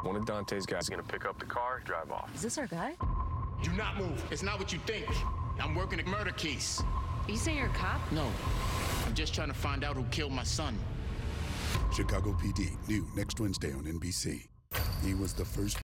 One of Dante's guys is gonna pick up the car, drive off. Is this our guy? Do not move. It's not what you think. I'm working a murder case. You say you're a cop? No. I'm just trying to find out who killed my son. Chicago PD, new next Wednesday on NBC. He was the first